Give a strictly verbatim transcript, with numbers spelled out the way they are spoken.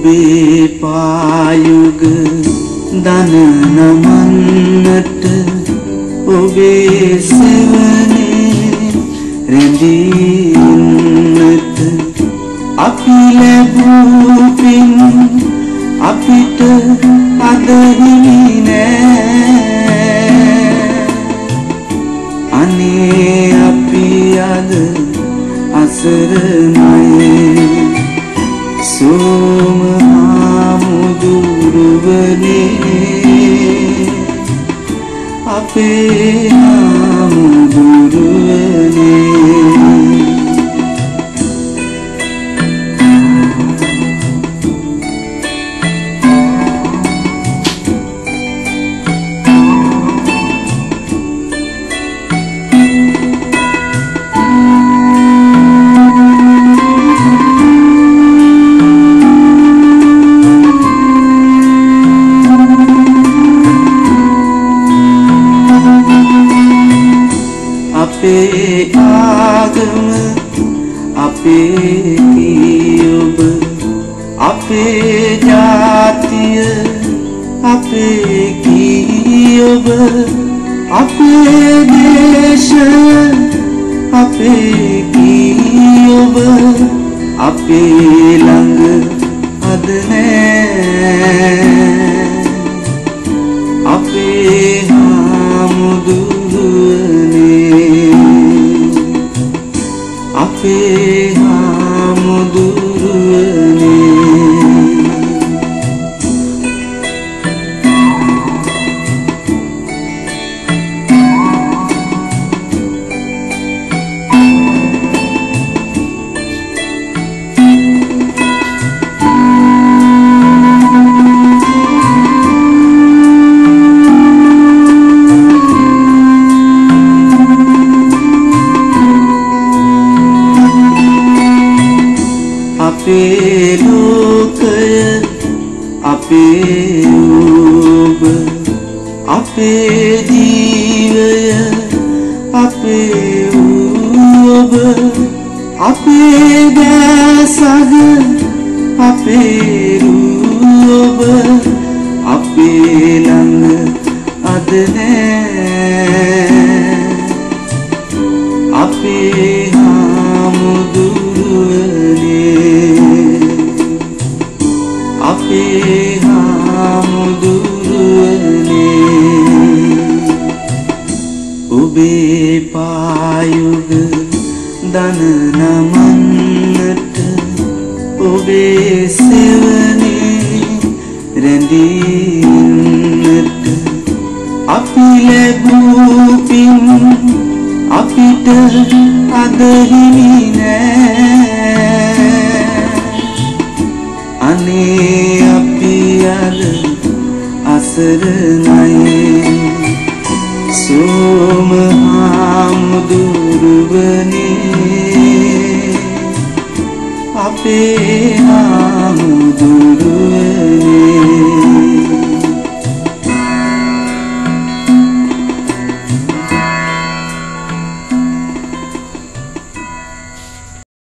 ඔබේ පායුග දන නමන්නට ඔබේ සෙවනේ රැඳීන්නට අපි ලැබූ පින් අපිට අද හිමි නෑ අනේ අපි අද අසරණයි සෝම හාමුදුරුවනේ අපේ හාමුදුරුවනේ අපේ ආගම අපේ කියොබ අපේ ජාතිය අපේ කියොබ අපේ දේශය අපේ කියොබ අපේ ළඟ අද නෑ අපේ හාමුදුරුවනේ අපේ හාමුදුරුවනේ අපේ ලෝකය අපේ ඔබ අපේ ජීවය අපේ ඔබ අපේ දැසග අපේ ඔබ අපේ ළඟ අද නෑ අපේ හාමුදුරුවනේ අපේ හාමුදුරුවනේ ඔබේ පායුග දන නමන්නට ඔබේ සෙවනේ රැඳීන්නට අපි ලැබූ පින් අපිට අද හිමි නෑ අනේ අපි අද අසරණයි සෝම හාමුදුරුවනේ අපේ හාමුදුරුවනේ